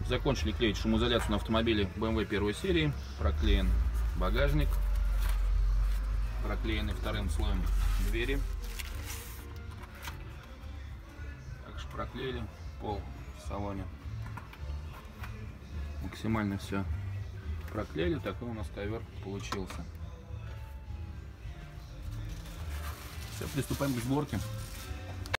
Закончили клеить шумоизоляцию на автомобиле BMW первой серии. Проклеен багажник. Проклеены вторым слоем двери. Также проклеили пол в салоне. Максимально все проклеили. Такой у нас ковер получился. Все, приступаем к сборке.